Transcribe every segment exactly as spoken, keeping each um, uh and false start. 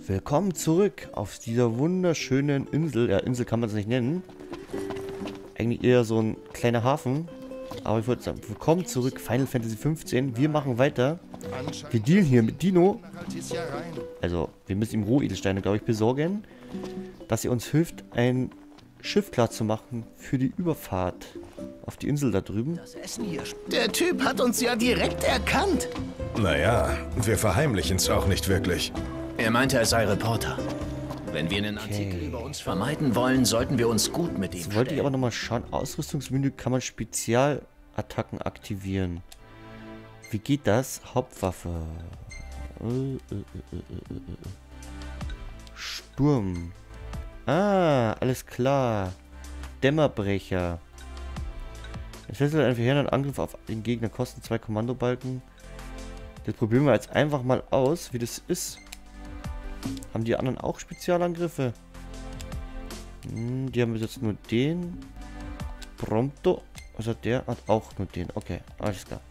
Willkommen zurück auf dieser wunderschönen Insel. Ja, Insel kann man es nicht nennen. Eigentlich eher so ein kleiner Hafen. Aber ich wollte sagen, willkommen zurück, Final Fantasy fünfzehn. Wir machen weiter. Wir dealen hier mit Dino. Also, wir müssen ihm Rohedelsteine, glaube ich, besorgen. Dass er uns hilft, ein Schiff klar zu machen für die Überfahrt auf die Insel da drüben. Das Essen hier. Der Typ hat uns ja direkt erkannt. Naja, wir verheimlichen es auch nicht wirklich. Er meinte, er sei Reporter. Wenn wir einen Okay. Artikel über uns vermeiden wollen, sollten wir uns gut mit ihm Jetzt wollte ich stellen. aber nochmal schauen. Ausrüstungsmenü kann man Spezialattacken aktivieren. Wie geht das? Hauptwaffe. Äh, äh, äh, äh, äh, äh. Sturm. Ah, alles klar. Dämmerbrecher. Es fesselt einen verheerenden Angriff auf den Gegner. Kosten zwei Kommandobalken. Das probieren wir jetzt einfach mal aus, wie das ist. Haben die anderen auch Spezialangriffe? Hm, die haben bis jetzt nur den. Prompto. Also der hat auch nur den. Okay, alles klar.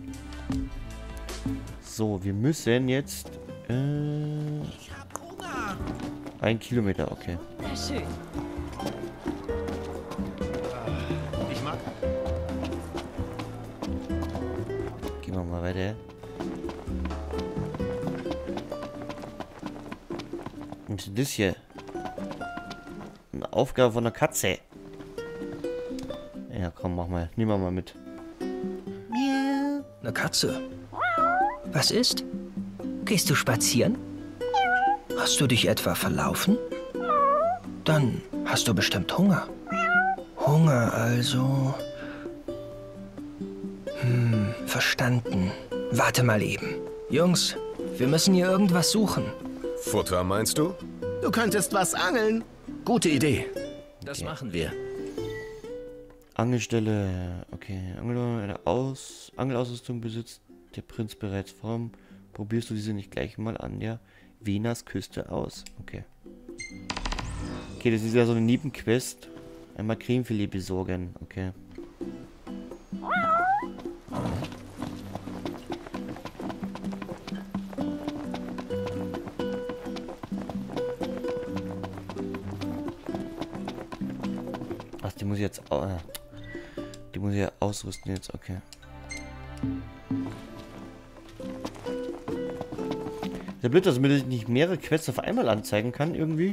So, wir müssen jetzt... Äh, Ich hab Hunger. ein Kilometer, okay. Na schön. Ich mag... Gehen wir mal weiter. Was ist das hier? Eine Aufgabe von der Katze. Ja, komm, mach mal. Nehmen wir mal mit. Miau. Eine Katze. Was ist? Gehst du spazieren? Hast du dich etwa verlaufen? Dann hast du bestimmt Hunger. Hunger also. Hm, verstanden. Warte mal eben. Jungs, wir müssen hier irgendwas suchen. Futter meinst du? Du könntest was angeln. Gute Idee. Das Okay. machen wir. Angelstelle. Okay. Angel, eine Aus Angelausrüstung besitzt der Prinz bereits. Warum probierst du diese nicht gleich mal an der Venas Küste aus? Okay. Okay, das ist ja so eine Nebenquest. Einmal Cremefilet besorgen. Okay. Ach, die muss ich jetzt... au- äh, Die muss ich ja ausrüsten jetzt, okay. Ist ja blöd, dass mir das nicht mehrere Quests auf einmal anzeigen kann, irgendwie.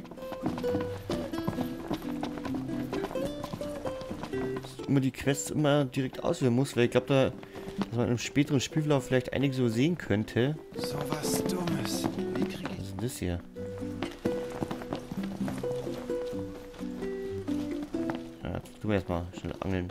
Dass immer die Quests immer direkt auswählen muss, weil ich glaube, da, dass man im späteren Spielverlauf vielleicht einige so sehen könnte. So was Dummes. Wie krieg Was ist denn das hier? Ja, tu mir erstmal schnell angeln.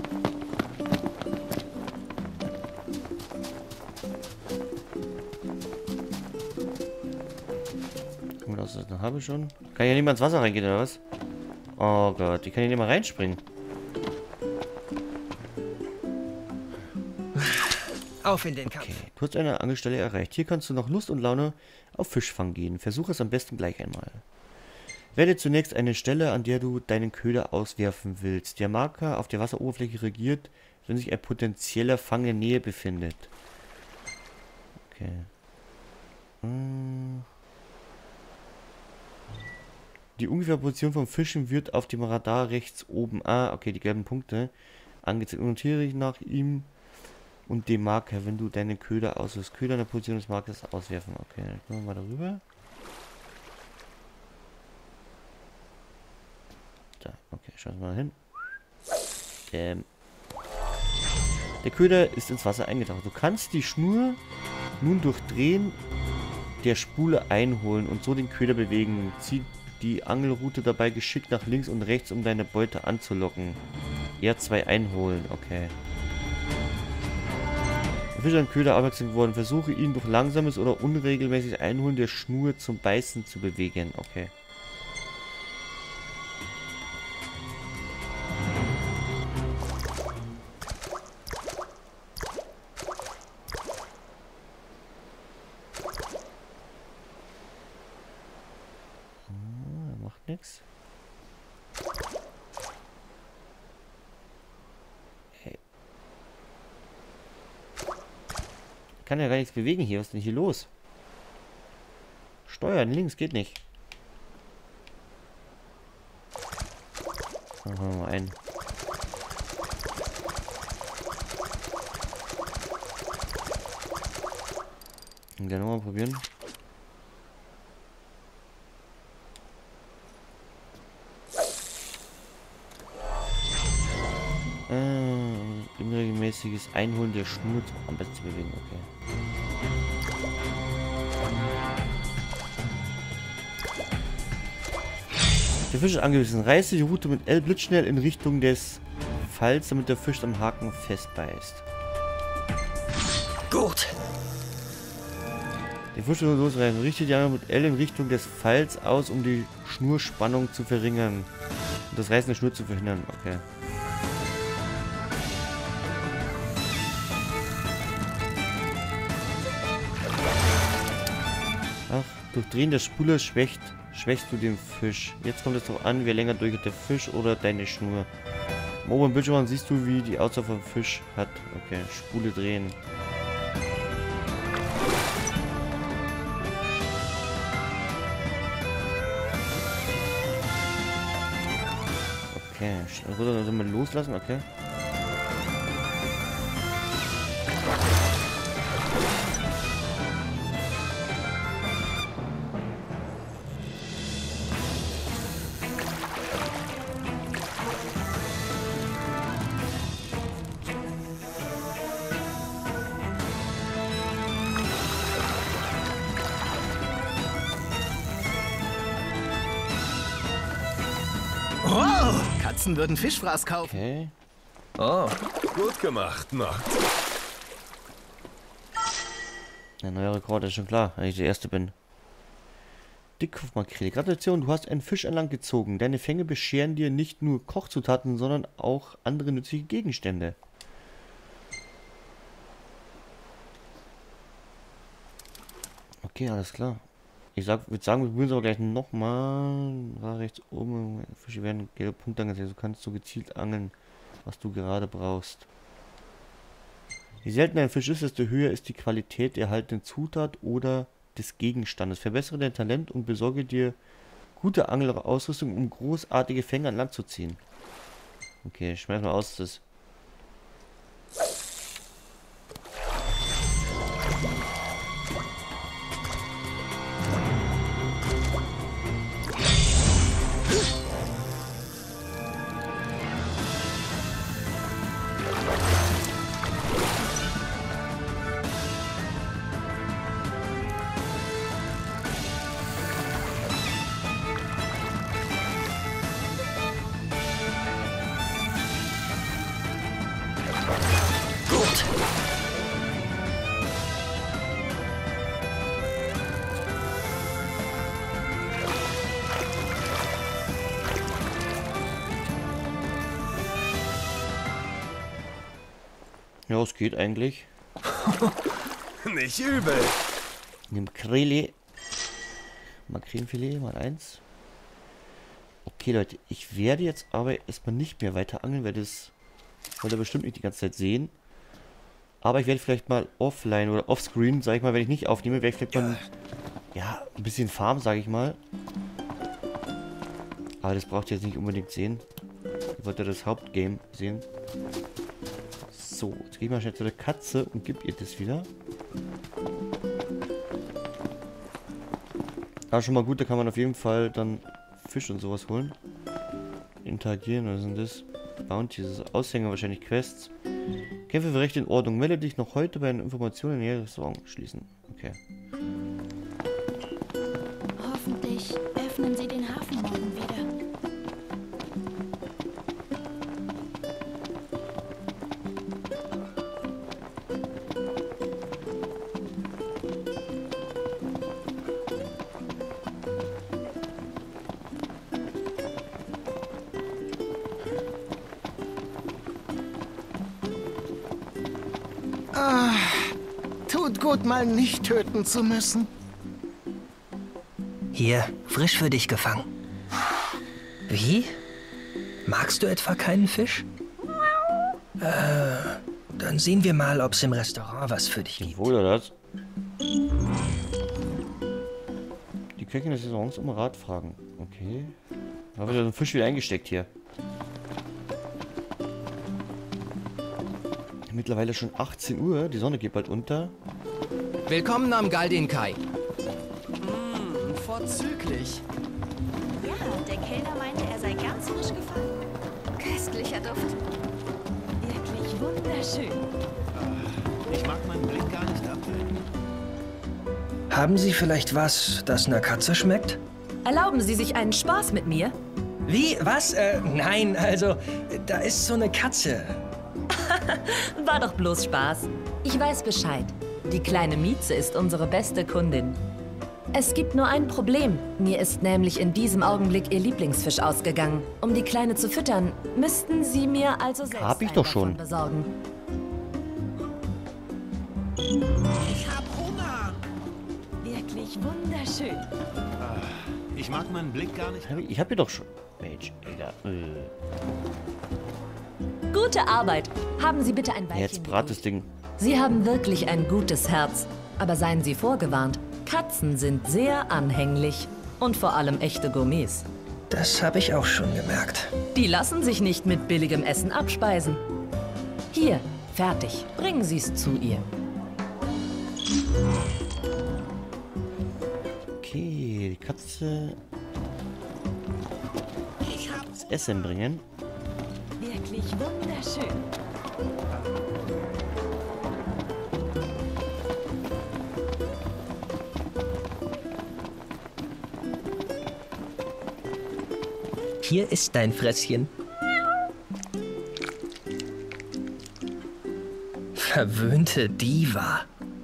Guck mal, das habe ich schon. Kann ja niemand ins Wasser reingehen, oder was? Oh Gott, die kann hier nicht mal reinspringen. Auf in den Kampf. Okay, du hast eine Angelstelle erreicht. Hier kannst du noch Lust und Laune auf Fischfang gehen. Versuche es am besten gleich einmal. Wähle zunächst eine Stelle, an der du deinen Köder auswerfen willst. Der Marker auf der Wasseroberfläche regiert, wenn sich ein potenzieller Fang in der Nähe befindet. Okay. Hm. Die ungefähre Position vom Fischen wird auf dem Radar rechts oben, ah, okay, die gelben Punkte, angezeigt. Notiere ich nach ihm und dem Marker, wenn du deine Köder auswirfst. Köder in der Position des Markers auswerfen. Okay, dann gehen wir mal darüber. Da, okay, schauen wir mal hin. Ähm. Der Köder ist ins Wasser eingetaucht. Du kannst die Schnur nun durch Drehen der Spule einholen und so den Köder bewegen. Zieh die Angelrute dabei geschickt nach links und rechts, um deine Beute anzulocken. R zwei einholen, okay. Der Fisch an Köder aufmerksam geworden. Versuche ihn durch langsames oder unregelmäßiges Einholen der Schnur zum Beißen zu bewegen, okay. Macht nichts. Hey. Kann ja gar nichts bewegen hier. Was ist denn hier los? Steuern links geht nicht. Machen wir mal ein. Und dann nochmal probieren. Äh, unregelmäßiges Einholen der Schnur am besten zu bewegen, okay. Der Fisch ist angewiesen. Reiße die Route mit L blitzschnell in Richtung des Falls, damit der Fisch am Haken festbeißt. Gut. Der Fisch will losreißen. Richte die Angel mit L in Richtung des Falls aus, um die Schnurspannung zu verringern. Und das Reißen der Schnur zu verhindern. Okay. Ach, durch Drehen der Spule schwächt schwächst du den Fisch. Jetzt kommt es darauf an, wer länger durch der Fisch oder deine Schnur. Im oberen Bildschirm siehst du, wie die Ausdauer vom Fisch hat. Okay, Spule drehen. Okay, runter soll man loslassen, okay. Oh, Katzen würden Fischfraß kaufen. Okay. Oh, Gut gemacht, Nord. Ein neuer Rekord ist schon klar, wenn ich der Erste bin. Dickkopfmakrele. Gratulation, du hast einen Fisch an Land gezogen. Deine Fänge bescheren dir nicht nur Kochzutaten, sondern auch andere nützliche Gegenstände. Okay, alles klar. Ich sag, würde sagen, wir probieren es aber gleich nochmal. War rechts oben. Fische werden gelbe Punkte angezeigt. Du kannst so gezielt angeln, was du gerade brauchst. Je seltener ein Fisch ist, desto höher ist die Qualität der erhaltenen Zutat oder des Gegenstandes. Verbessere dein Talent und besorge dir gute Angelausrüstung, um großartige Fänge an Land zu ziehen. Okay, schmeiß mal aus, das. Ja, es geht eigentlich. Nicht übel. Nimm Makrele. Makrelenfilet mal eins. Okay, Leute, ich werde jetzt aber erstmal nicht mehr weiter angeln, weil das wollt ihr bestimmt nicht die ganze Zeit sehen. Aber ich werde vielleicht mal offline oder offscreen, sage ich mal, wenn ich nicht aufnehme, werde ich vielleicht mal ja, ein bisschen Farm, sage ich mal. Aber das braucht ihr jetzt nicht unbedingt sehen. Ihr wollt ja das Hauptgame sehen. So, jetzt gehe ich mal schnell zu der Katze und gebe ihr das wieder. Aber schon mal gut, da kann man auf jeden Fall dann Fisch und sowas holen. Interagieren, was sind das? Bounties, Aushänger, wahrscheinlich Quests. Kämpfe für Recht in Ordnung. Melde dich noch heute bei einer Information in näheres Restaurant schließen. Okay. Hoffentlich öffnen sie den Hafen morgen wieder. Ah, tut gut, mal nicht töten zu müssen. hier, frisch für dich gefangen. Wie? Magst du etwa keinen Fisch? Äh, dann sehen wir mal, ob es im Restaurant was für dich gibt. Wohl oder das? Die Köchin des Restaurants um Rat fragen. Okay. Da wird ja so ein Fisch wieder eingesteckt hier. Mittlerweile schon achtzehn Uhr. Die Sonne geht bald unter. Willkommen am Galdin Kai. Mmh, vorzüglich. Ja, der Kellner meinte, er sei ganz frisch gefangen. Köstlicher Duft. Wirklich wunderschön. Ich mag meinen Blick gar nicht abwenden. Haben Sie vielleicht was, das einer Katze schmeckt? Erlauben Sie sich einen Spaß mit mir? Wie? Was? Äh, nein, also, da ist so eine Katze. War doch bloß Spaß. Ich weiß Bescheid. Die kleine Mieze ist unsere beste Kundin. Es gibt nur ein Problem. Mir ist nämlich in diesem Augenblick ihr Lieblingsfisch ausgegangen. Um die Kleine zu füttern, müssten Sie mir also selbst Hab ich einen doch davon schon. besorgen. Ich hab Hunger. Wirklich wunderschön. Ich mag meinen Blick gar nicht. Hab ich ich hab hier doch schon. Mensch, Alter. Äh. Gute Arbeit. Haben Sie bitte ein Weilchen Jetzt brat das Ding. Sie haben wirklich ein gutes Herz. Aber seien Sie vorgewarnt. Katzen sind sehr anhänglich. Und vor allem echte Gourmets. Das habe ich auch schon gemerkt. Die lassen sich nicht mit billigem Essen abspeisen. Hier, fertig. Bringen Sie es zu ihr. Okay, die Katze. Das Essen bringen. Wirklich wunderschön. Hier ist dein Fresschen. Verwöhnte Diva.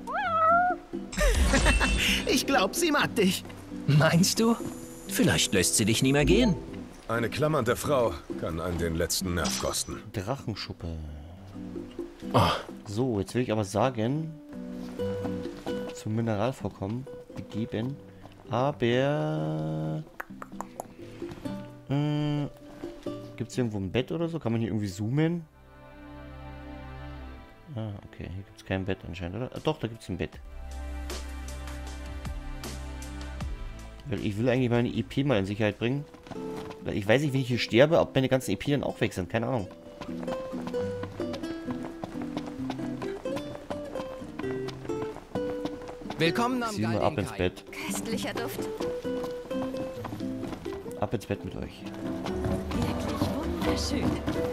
Ich glaub, sie mag dich. Meinst du? Vielleicht lässt sie dich nie mehr gehen. Eine klammernde Frau kann einen den letzten Nerv kosten. Drachenschuppe. Oh. So, jetzt will ich aber sagen, zum Mineralvorkommen begeben. Aber äh, gibt es irgendwo ein Bett oder so? Kann man hier irgendwie zoomen? Ah, okay, hier gibt es kein Bett anscheinend, oder? Ah, doch, da gibt es ein Bett. Weil ich will eigentlich meine E P mal in Sicherheit bringen. Weil ich weiß nicht, wenn ich hier sterbe, ob meine ganzen E P dann auch weg sind. Keine Ahnung. Willkommen am Zieh mal ab Galdin ins Kai. Bett. Köstlicher Duft. Ab ins Bett mit euch. Wirklich wunderschön.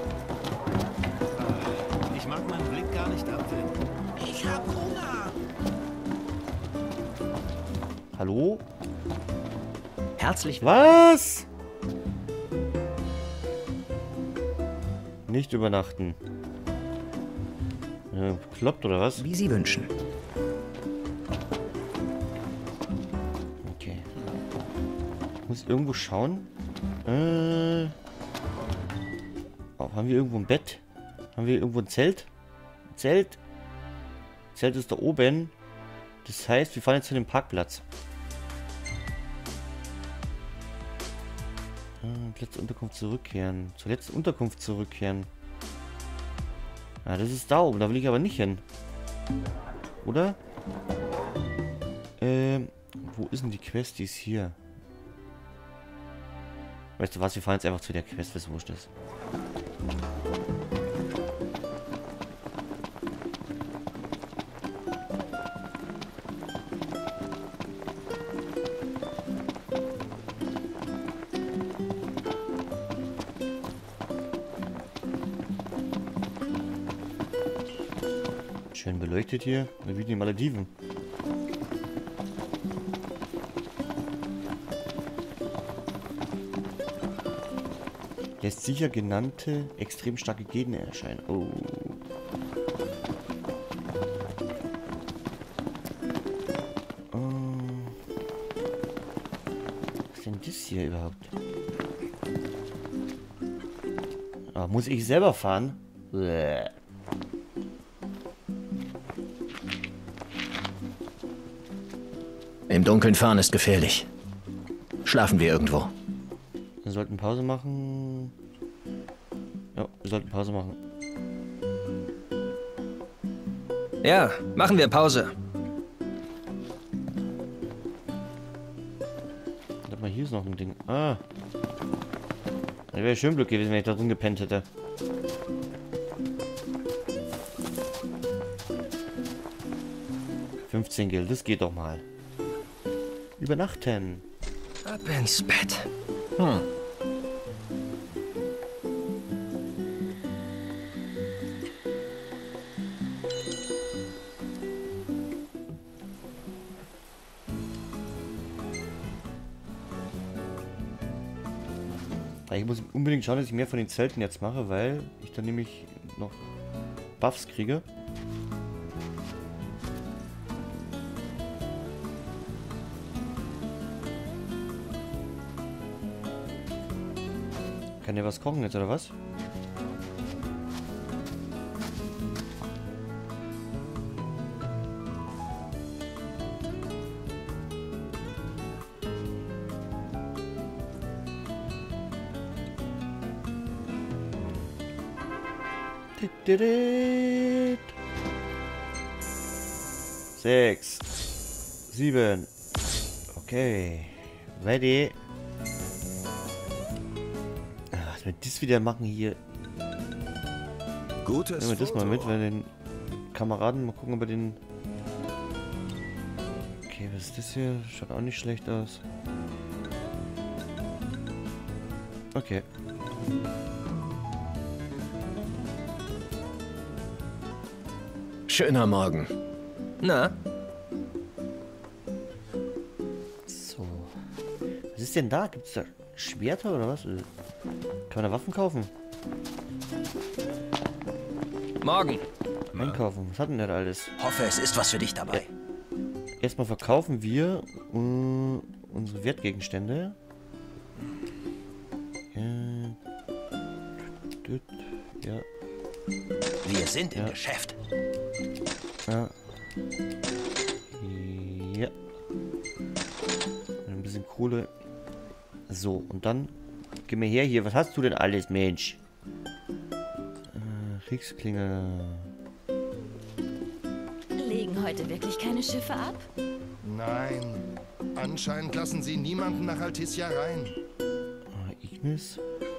Ich mag meinen Blick gar nicht abwenden. Ich hab Hunger. Hallo? Herzlich Was? Nicht übernachten. Ja, klappt oder was? wie Sie wünschen. Okay. Ich muss irgendwo schauen. Äh. Oh, haben wir irgendwo ein Bett? Haben wir irgendwo ein Zelt? Zelt? Zelt ist da oben. Das heißt, wir fahren jetzt zu dem Parkplatz. Ah, letzte Unterkunft zurückkehren. Zur letzten Unterkunft zurückkehren. Ah, das ist da oben. Da will ich aber nicht hin. Oder? Ähm, wo ist denn die Quest? Die ist hier. Weißt du was? Wir fahren jetzt einfach zu der Quest, was wurscht ist. Schön beleuchtet hier. Wie die Malediven. Lässt sicher genannte extrem starke Gegner erscheinen. Oh. Oh. Was ist denn das hier überhaupt? Ah, muss ich selber fahren? Bäh. Im Dunkeln fahren ist gefährlich. Schlafen wir irgendwo. Wir sollten Pause machen. Ja, wir sollten Pause machen. Ja, machen wir Pause. Warte mal, hier ist noch ein Ding. Ah. Das wäre schön Glück gewesen, wenn ich da drin gepennt hätte. fünfzehn Geld, das geht doch mal. Übernachten. Ab ins Bett. Hm. Ich muss unbedingt schauen, dass ich mehr von den Zelten jetzt mache, weil ich dann nämlich noch Buffs kriege. Kann der was kochen jetzt, oder was? Sechs. Sieben. Okay. Ready. Was wir das wieder machen hier. Gutes Nehmen wir das mal Foto. mit, weil den Kameraden, mal gucken, ob wir den... Okay, was ist das hier? Schaut auch nicht schlecht aus. Okay. Schöner Morgen. Na, So. Was ist denn da? Gibt es da Schwerter oder was? Kann man da Waffen kaufen? morgen. Einkaufen. Was hat denn der da alles? Hoffe, es ist was für dich dabei. Erstmal verkaufen wir äh, unsere Wertgegenstände. Ja. Düt, ja. Wir sind im Ja. Geschäft. Ja. Ja. Ein bisschen Kohle. So, und dann geh mir her hier. Was hast du denn alles, Mensch? Äh, Kriegsklinge. Legen heute wirklich keine Schiffe ab? Nein. Anscheinend lassen sie niemanden nach Alticia rein. Ah, Ignis.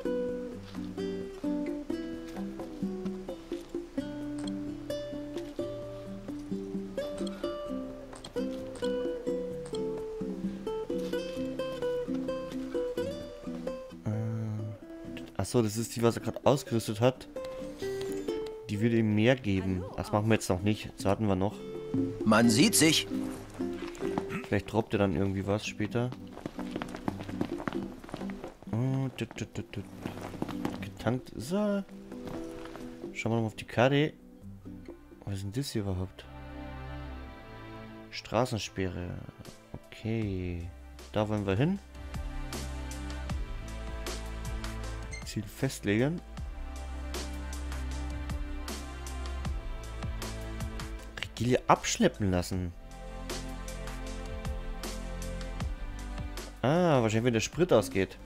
Achso, das ist die, was er gerade ausgerüstet hat. Die würde ihm mehr geben. Das machen wir jetzt noch nicht. Das warten wir noch. Man sieht sich. Vielleicht droppt er dann irgendwie was später. Oh, tut, tut, tut, tut. Getankt ist er. Schauen wir noch mal auf die Karte. Was ist denn das hier überhaupt? Straßensperre. Okay. Da wollen wir hin. Ziel festlegen. Regilie abschleppen lassen. Ah, wahrscheinlich wenn der Sprit ausgeht.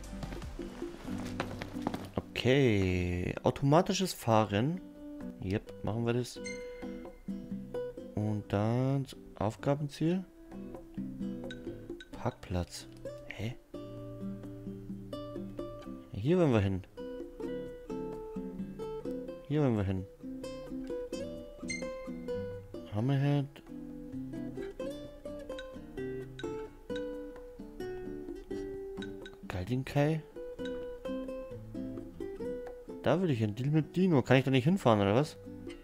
Okay. Automatisches Fahren. Yep, machen wir das. Und dann Aufgabenziel. Parkplatz. Hä? Hier wollen wir hin. Hier wollen wir hin. Hammerhead. Galdinkai. Da will ich hin. Deal mit Dino. Kann ich da nicht hinfahren, oder was?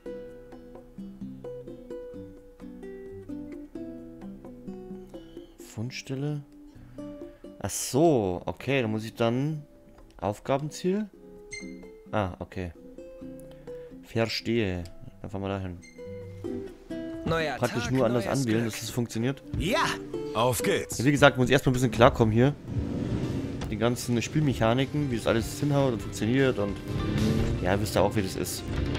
Fundstelle. Ach so. Okay, dann muss ich dann... Aufgabenziel? Ah, okay. Verstehe. Dann fahren wir da hin. Neuer Praktisch Tag, nur anders neues anwählen, Glück. dass es funktioniert. Ja! Auf geht's. Ja, wie gesagt, muss ich erstmal ein bisschen klarkommen hier. Die ganzen Spielmechaniken, wie das alles hinhaut und funktioniert und... Ja, wisst ihr auch, wie das ist.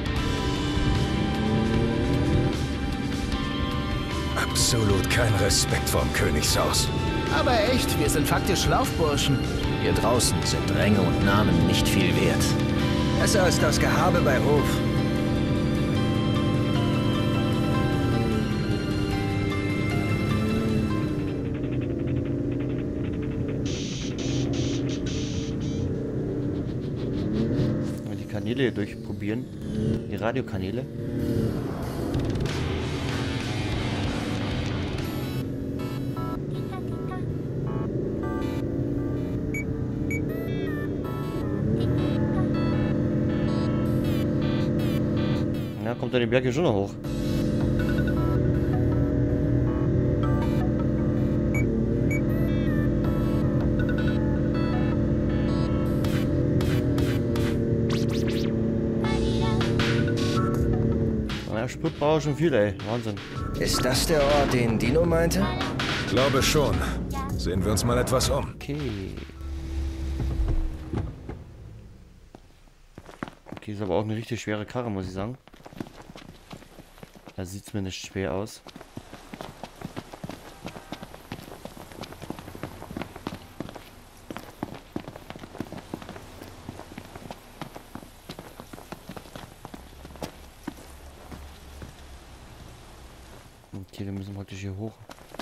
Absolut kein Respekt vorm Königshaus. Aber echt, wir sind faktisch Laufburschen. Hier draußen sind Ränge und Namen nicht viel wert. Besser als das Gehabe bei Hof. Mal die Kanäle durchprobieren. Die Radiokanäle. Ja, kommt er den Berg hier schon noch hoch. Ja, Sprit braucht schon viel, ey. Wahnsinn. Ist das der Ort, den Dino meinte? Glaube schon. Sehen wir uns mal etwas um. Okay. Okay, ist aber auch eine richtig schwere Karre, muss ich sagen. Da sieht es mir nicht schwer aus. Okay, wir müssen praktisch hier hoch.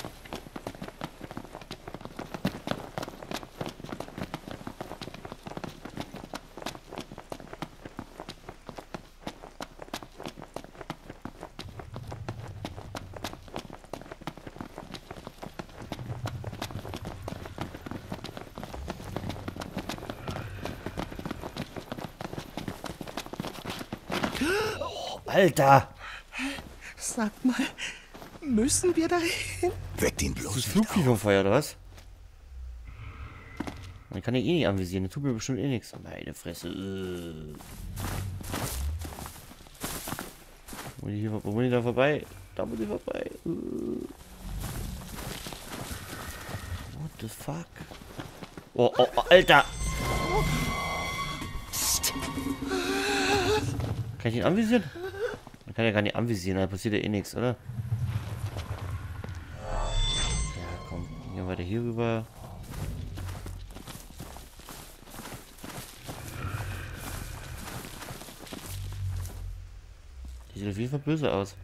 Alter! Sag mal, müssen wir dahin? Weckt ihn Ist das bloß Flugvieh vom Feuer, oder was? Man kann ja eh nicht anvisieren, das tut mir bestimmt eh nichts. Meine Fresse. Äh. Wo bin ich, hier, wo bin ich da vorbei? Da bin ich vorbei. Äh. What the fuck? Oh, oh, oh, Alter! Psst. Kann ich ihn anvisieren? Man kann ja gar nicht anvisieren, da passiert ja eh nichts, oder? Ja, komm. Gehen wir weiter hier rüber. Die sieht auf jeden Fall böse aus.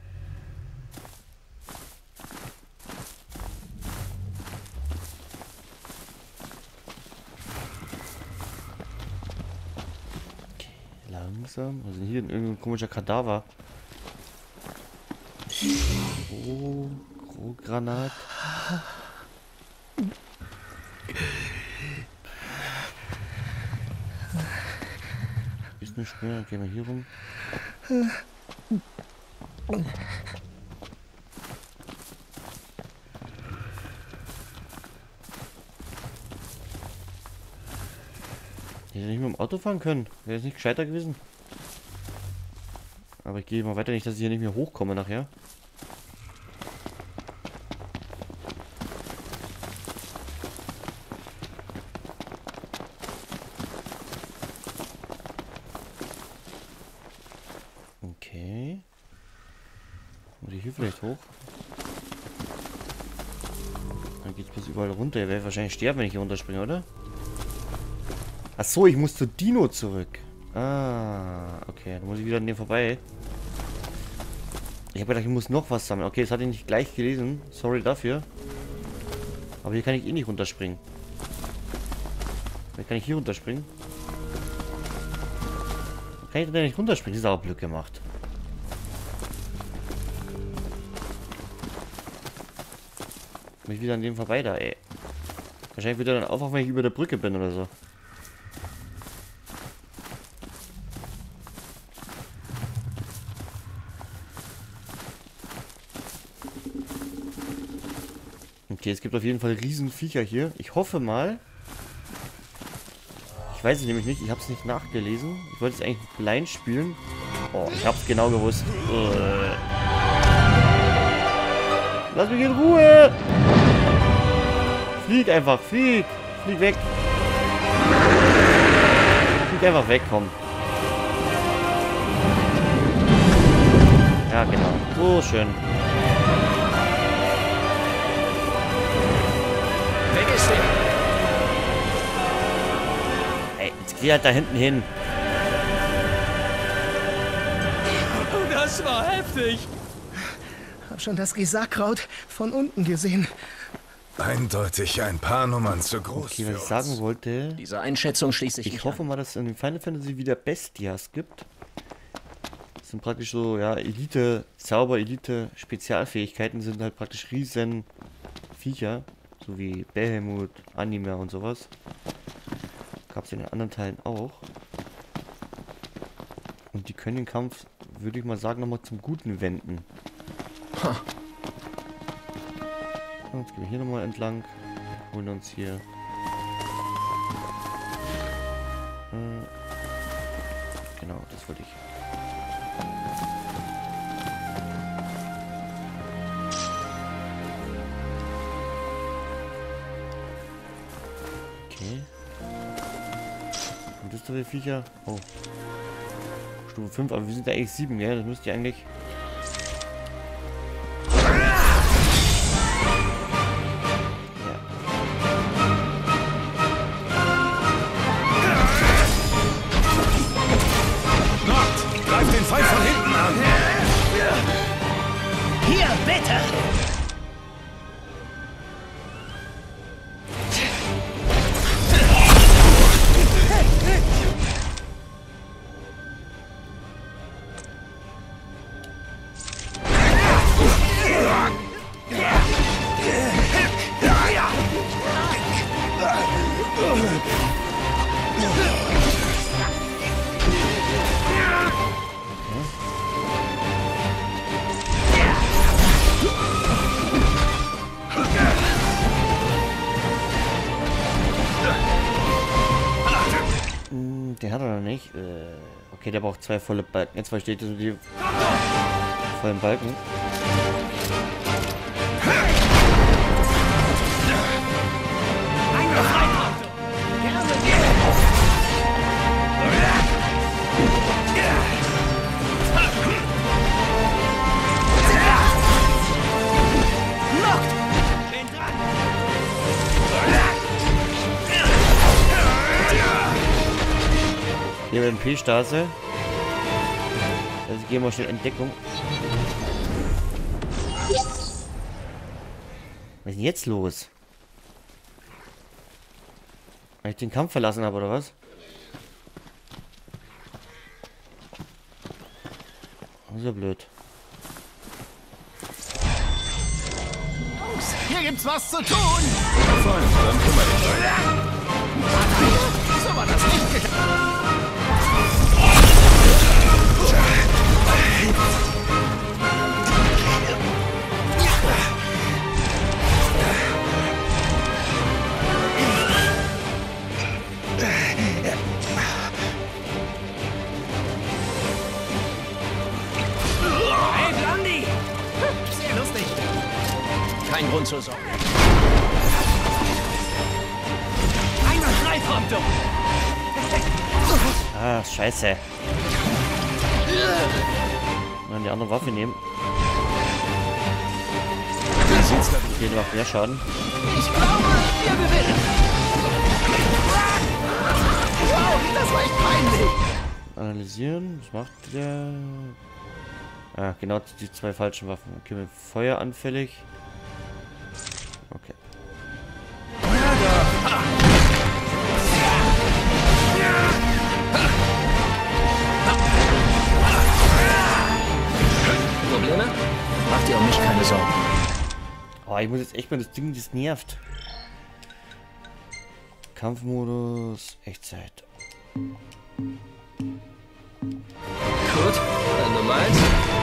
Okay, langsam. Also hier irgendein komischer Kadaver. Oh, Granat. Ist nicht schwer, gehen wir hier rum. Hätte ich nicht mit dem Auto fahren können. Wäre es nicht gescheiter gewesen. Aber ich gehe mal weiter, nicht, dass ich hier nicht mehr hochkomme nachher. Okay. Muss ich hier vielleicht hoch? Dann geht's bis überall runter. Er wird wahrscheinlich sterben, wenn ich hier runterspringe, oder? Ach so, ich muss zu Dino zurück. Ah, okay. Dann muss ich wieder an dem vorbei. Ich habe gedacht, ich muss noch was sammeln. Okay, das hatte ich nicht gleich gelesen. Sorry dafür. Aber hier kann ich eh nicht runterspringen. Vielleicht kann ich hier runterspringen. Kann ich da nicht runterspringen? Das ist auch blöd gemacht. Bin ich wieder an dem vorbei da, ey. Wahrscheinlich wird er dann aufwachen, wenn ich über der Brücke bin oder so. Okay, es gibt auf jeden Fall riesen Viecher hier. Ich hoffe mal. Ich weiß es nämlich nicht. Ich habe es nicht nachgelesen. Ich wollte es eigentlich blind spielen. Oh, ich habe es genau gewusst. Uh. Lass mich in Ruhe! Flieg einfach, flieg! Flieg weg! Flieg einfach weg, komm. Ja, genau. So schön. Weg ist der! Ey, jetzt geh halt da hinten hin. Das war heftig. Hab schon das Gisarkraut von unten gesehen. Eindeutig ein paar Nummern zu groß. Okay, was für ich uns. sagen wollte, Dieser Einschätzung schließe ich ich mich hoffe an. mal, dass es in den Final Fantasy wieder Bestias gibt. Das sind praktisch so, ja, Elite, Zauber, Elite, Spezialfähigkeiten sind halt praktisch riesen Viecher. So wie Behemoth, Anima und sowas. Gab es in den anderen Teilen auch. Und die können den Kampf würde ich mal sagen, nochmal zum Guten wenden. Ha. Jetzt gehen wir hier nochmal entlang. Holen uns hier. Äh, genau, das wollte ich. Okay. Und das sind die Viecher. Oh. Stufe fünf, aber wir sind ja eigentlich sieben, ja? Das müsste ja eigentlich. Feind von hinten an! Hier, bitte! Der hat er noch nicht. Äh, okay, der braucht zwei volle Balken. Jetzt versteht ihr die vollen Balken. Hier mit dem P-Stase. Also gehen wir schnell Entdeckung. Was ist denn jetzt los? Weil ich den Kampf verlassen habe, oder was? Das ist ja blöd. Jungs, hier gibt's was zu tun! Fein, dann kümmere dich. So war das nicht getan. Hey, Blondie! Sehr lustig. Kein Grund zur Sorge. Einmal frei, Prompto! Ah, scheiße. Dann die andere Waffe nehmen. Hier macht mehr Schaden. Ich glaube, wir gewinnen! Wow, das war echt peinlich! Analysieren. Was macht der? Ah, genau die zwei falschen Waffen. Okay, mit Feuer anfällig. Okay. Probleme? Macht dir um mich keine Sorgen. Oh, ich muss jetzt echt mal das Ding, das nervt. Kampfmodus, Echtzeit. Gut, wenn du meinst.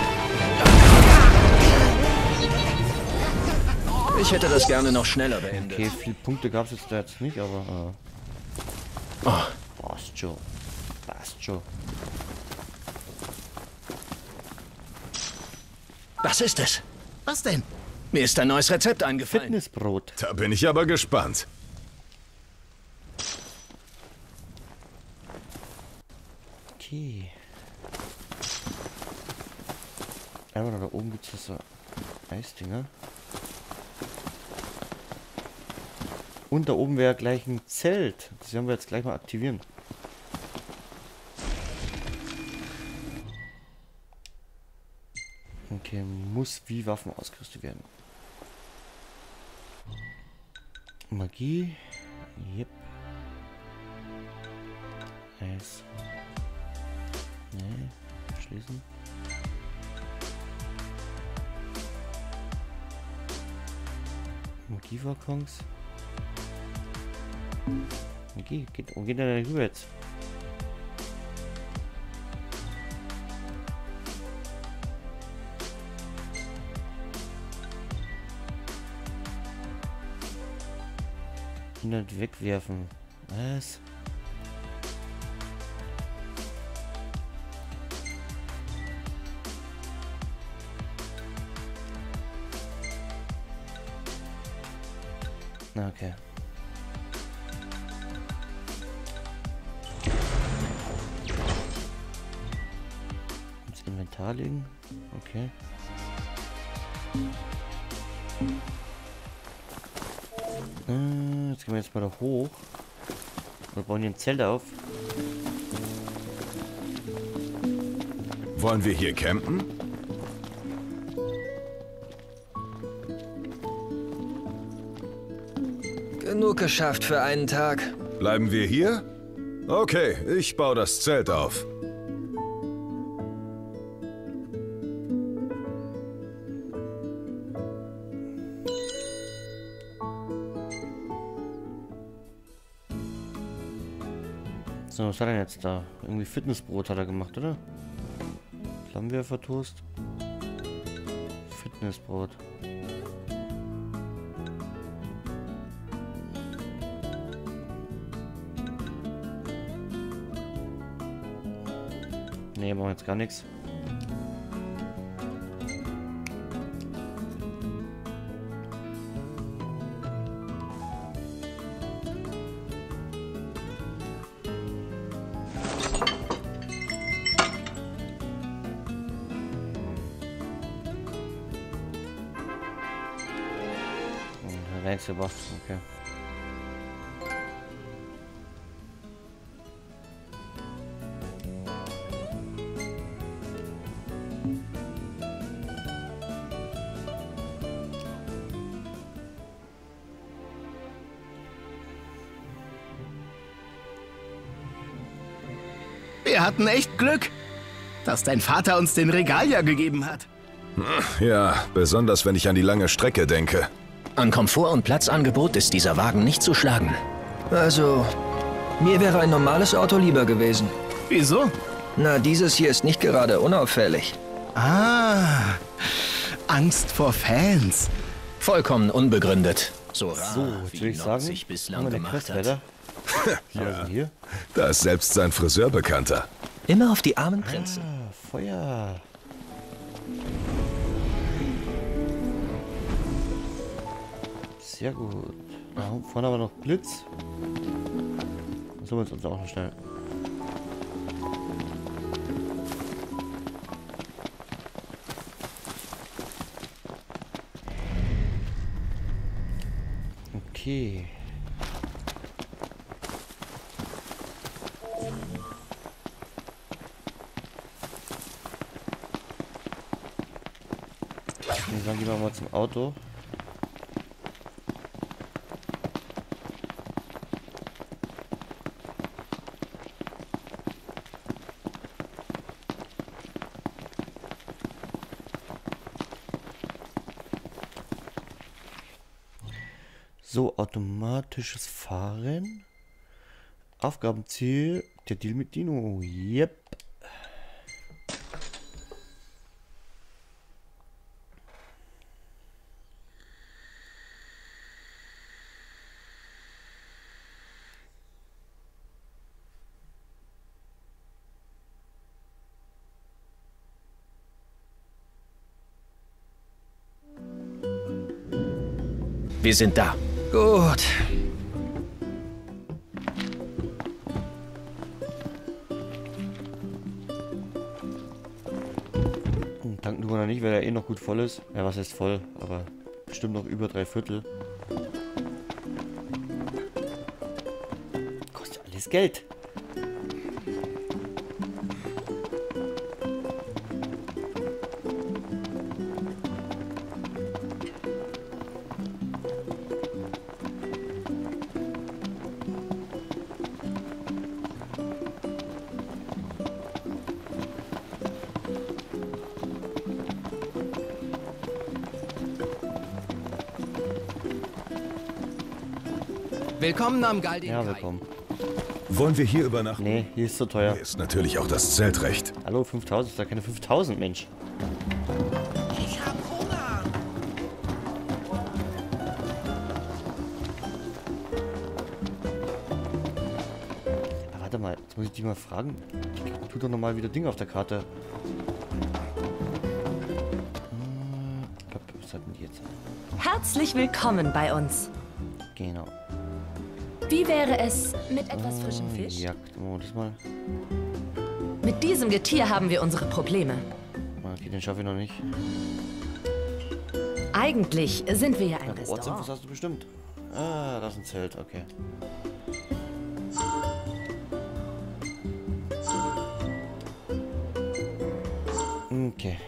Ich hätte das gerne noch schneller beendet. Okay, viele Punkte gab es jetzt da jetzt nicht, aber... Äh. Oh. Passt schon. Passt schon. Was ist es? Was denn? Mir ist ein neues Rezept eingefallen. Fitnessbrot. Da bin ich aber gespannt. Okay. Aber da oben gibt es so Eisdinger. Und da oben wäre gleich ein Zelt. Das werden wir jetzt gleich mal aktivieren. Okay, muss wie Waffen ausgerüstet werden. Magie. Yep. Eis. Nee. Schließen. Magiewaggons. Magie. Geht, wo geht denn da rüber jetzt? hundert wegwerfen. Was? Na, okay. Ins Inventar legen. Okay. Äh, jetzt gehen wir jetzt mal da hoch. Wir bauen hier ein Zelt auf. Wollen wir hier campen? Genug geschafft für einen Tag. Bleiben wir hier? Okay, ich baue das Zelt auf. So, was hat er denn jetzt da? Irgendwie Fitnessbrot hat er gemacht, oder? Flammenwerfer-Toast. Fitnessbrot. Nee, machen wir jetzt gar nichts. Nichts gemacht, okay. Wir hatten echt Glück, dass dein Vater uns den Regalia gegeben hat. Ja, besonders wenn ich an die lange Strecke denke. An Komfort und Platzangebot ist dieser Wagen nicht zu schlagen. Also, mir wäre ein normales Auto lieber gewesen. Wieso? Na, dieses hier ist nicht gerade unauffällig. Ah, Angst vor Fans. Vollkommen unbegründet. So rar, So, jetzt wie würde ich Nock sagen, sich bislang haben wir gemacht Quest hat. weiter. Ja, Hier. da ist selbst sein Friseur bekannter. Immer auf die armen Prinzen. Ah, Feuer. Sehr gut. Da vorne aber noch Blitz. Das holen wir uns auch noch schnell. Okay. Dann gehen wir mal zum Auto. So, automatisches Fahren. Aufgabenziel, der Deal mit Dino. Yep. Wir sind da. Gut. Tanken tun wir noch nicht, weil er eh noch gut voll ist. Ja, was heißt voll? Aber bestimmt noch über drei Viertel. Kostet alles Geld. Willkommen am Galdin. Ja, willkommen. Wollen wir hier übernachten? Nee, hier ist so teuer. Hier ist natürlich auch das Zeltrecht. Hallo, fünftausend, ist da keine fünftausend, Mensch. Ich hab Hunger. Muss ich die mal fragen? Tut doch nochmal wieder Dinge auf der Karte. Hm, was hatten die jetzt? Herzlich willkommen bei uns. Genau. Wie wäre es mit etwas frischem Fisch? Jagd. Oh, das mal. Mit diesem Getier haben wir unsere Probleme. Okay, den schaffe ich noch nicht. Eigentlich sind wir ja ein Ja, Ortsinfos Restaurant. hast du bestimmt. Ah, das ist ein Zelt, okay. Okay.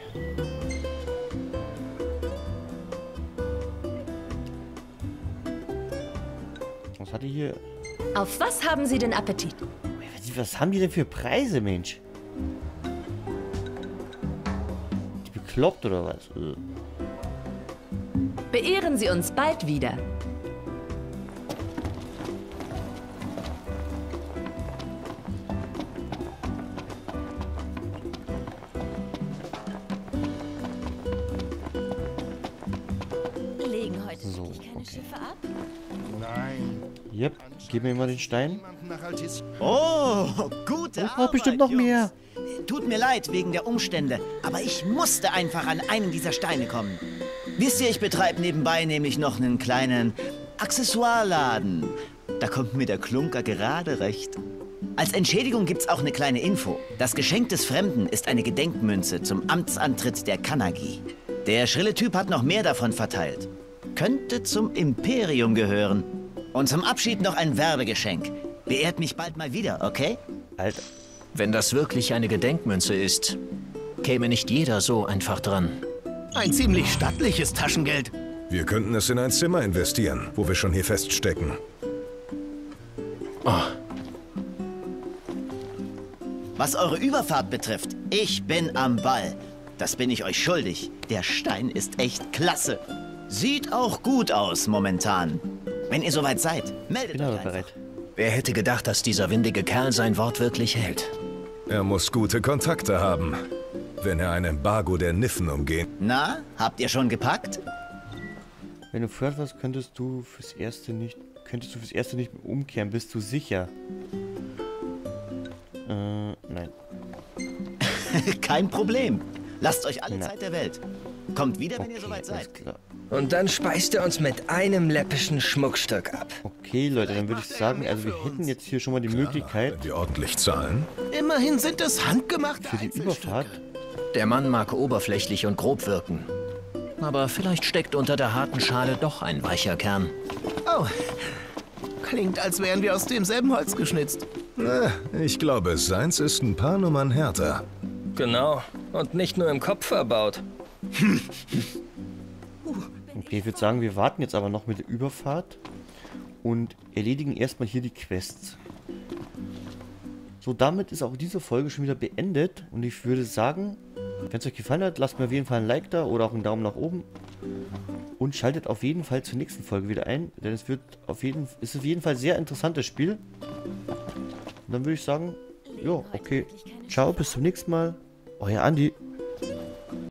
Was hat die hier? Auf was haben Sie den Appetit? Was haben die denn für Preise, Mensch? Die bekloppt oder was? Äh. Beehren Sie uns bald wieder. Legen heute So, wirklich keine okay. Schiffe ab? Nein. Yep, gib mir mal den Stein. Niemanden nach Altis. Oh, gute Ich brauche bestimmt noch Arbeit, mehr. Jungs. Tut mir leid wegen der Umstände, aber ich musste einfach an einen dieser Steine kommen. Wisst ihr, ich betreibe nebenbei nämlich noch einen kleinen Accessoireladen. Da kommt mir der Klunker gerade recht. Als Entschädigung gibt's auch eine kleine Info. Das Geschenk des Fremden ist eine Gedenkmünze zum Amtsantritt der Kanagi. Der schrille Typ hat noch mehr davon verteilt. Könnte zum Imperium gehören. Und zum Abschied noch ein Werbegeschenk. Beehrt mich bald mal wieder, okay? Alter. Wenn das wirklich eine Gedenkmünze ist, käme nicht jeder so einfach dran. Ein ziemlich stattliches Taschengeld. Wir könnten es in ein Zimmer investieren, wo wir schon hier feststecken. Oh, Was eure Überfahrt betrifft, ich bin am Ball. Das bin ich euch schuldig. Der Stein ist echt klasse. Sieht auch gut aus momentan. Wenn ihr soweit seid, meldet Bin euch aber einfach. bereit. wer hätte gedacht, dass dieser windige Kerl sein Wort wirklich hält? Er muss gute Kontakte haben, wenn er ein Embargo der Niffen umgehen. Na, habt ihr schon gepackt? Wenn du vorhat was, könntest du fürs Erste nicht, könntest du fürs Erste nicht umkehren. Bist du sicher? Äh, nein. Kein Problem. Lasst euch alle Na. Zeit der Welt. Kommt wieder, wenn ihr Okay, soweit alles seid. klar. Und dann speist er uns mit einem läppischen Schmuckstück ab. Okay, Leute, dann würde ich sagen, also wir hätten jetzt hier schon mal die Möglichkeit Wenn wir ordentlich zahlen. Immerhin sind es handgemachte für die Einzelstücke. Überfahrt. Der Mann mag oberflächlich und grob wirken. Aber vielleicht steckt unter der harten Schale doch ein weicher Kern. Oh, klingt, als wären wir aus demselben Holz geschnitzt. Na, ich glaube, seins ist ein paar Nummern härter. Genau. Und nicht nur im Kopf verbaut. Okay, ich würde sagen, wir warten jetzt aber noch mit der Überfahrt und erledigen erstmal hier die Quests. So, damit ist auch diese Folge schon wieder beendet und ich würde sagen, wenn es euch gefallen hat, lasst mir auf jeden Fall ein Like da oder auch einen Daumen nach oben und schaltet auf jeden Fall zur nächsten Folge wieder ein, denn es wird auf jeden, ist auf jeden Fall ein sehr interessantes Spiel. Und dann würde ich sagen, ja, okay, ciao, bis zum nächsten Mal, euer Andi.